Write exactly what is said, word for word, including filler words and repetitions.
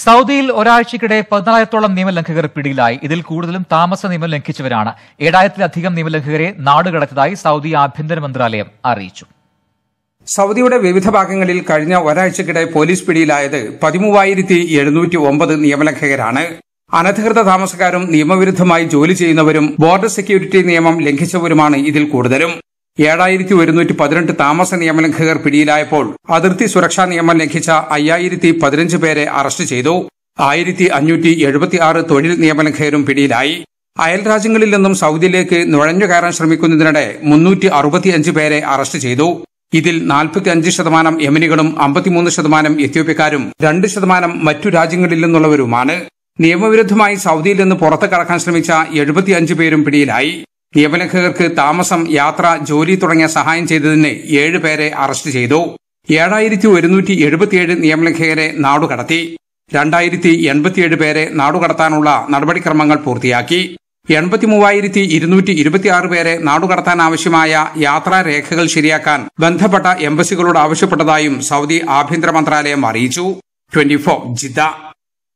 സൗദിയിൽ ഒരാഴ്ചക്കിടെ പതിനായിരത്തോളം നിയമലംഘകർ പിടിയിലായി. ഇതിൽ കൂടുതലും താമസ നിയമം ലംഘിച്ചവരാണ്. ഏഴായിരത്തിലധികം നിയമലംഘകരെ നാടുകടത്തിയതായി സൗദി ആഭ്യന്തര മന്ത്രാലയം അറിയിച്ചു. സൗദിയുടെ വിവിധ ഭാഗങ്ങളിൽ കഴിഞ്ഞ ഒരാഴ്ചക്കിടെ പോലീസ് പിടിയിലായത് പതിമൂവായിരത്തി എഴുന്നൂറ്റി ഒമ്പത് നിയമലംഘകരാണ്. അനധികൃത താമസക്കാരും നിയമവിരുദ്ധമായി ജോലി ചെയ്യുന്നവരും ബോർഡർ സെക്യൂരിറ്റി നിയമം ലംഘിച്ചവരുമാണ് ഇതിൽ കൂടുതലും. ഏഴായിരത്തി ഒരുന്നൂറ്റി പതിനെട്ട് താമസ നിയമലംഘകർ പിടിയിലായപ്പോൾ അതിർത്തി സുരക്ഷാ നിയമം ലംഘിച്ച അയ്യായിരത്തി പതിനഞ്ച് പേരെ അറസ്റ്റ് ചെയ്തു. ആയിരത്തി അഞ്ഞൂറ്റി എഴുപത്തി ആറ് തൊഴിൽ നിയമലംഘകരും പിടിയിലായി. അയൽ രാജ്യങ്ങളിൽ നിന്നും സൗദിയിലേക്ക് നുഴഞ്ഞുകയറാൻ ശ്രമിക്കുന്നതിനിടെ മുന്നൂറ്റി അറുപത്തിയഞ്ച് പേരെ അറസ്റ്റ് ചെയ്തു. ഇതിൽ നാൽപ്പത്തി അഞ്ച് ശതമാനം യമനികളും അമ്പത്തിമൂന്ന് ശതമാനം എത്യോപ്യക്കാരും രണ്ട് ശതമാനം മറ്റു രാജ്യങ്ങളിൽ നിന്നുള്ളവരുമാണ്. നിയമവിരുദ്ധമായി സൗദിയിൽ നിന്ന് പുറത്തു കടക്കാൻ ശ്രമിച്ച എഴുപത്തിയഞ്ച് പേരും പിടിയിലായി. നിയമലംഘകർക്ക് താമസം, യാത്ര, ജോലി തുടങ്ങിയ സഹായം ചെയ്തതിന് ഏഴ് പേരെ അറസ്റ്റ് ചെയ്തു. ഏഴായിരത്തി ഒരുന്നൂറ്റി എഴുപത്തിയേഴ് നിയമലംഘകരെ നാടുകടത്തി. രണ്ടായിരത്തി എൺപത്തിയേഴ് പേരെ നാടുകടത്താനുള്ള നടപടിക്രമങ്ങൾ പൂർത്തിയാക്കി. എൺപത്തി മൂവായിരത്തി ഇരുന്നൂറ്റി ഇരുപത്തിയാറ് പേരെ നാടുകടത്താൻ ആവശ്യമായ യാത്രാരേഖകൾ ശരിയാക്കാൻ ബന്ധപ്പെട്ട എംബസികളോട് ആവശ്യപ്പെട്ടതായും സൗദി ആഭ്യന്തര മന്ത്രാലയം അറിയിച്ചു. Twenty four Jeddah.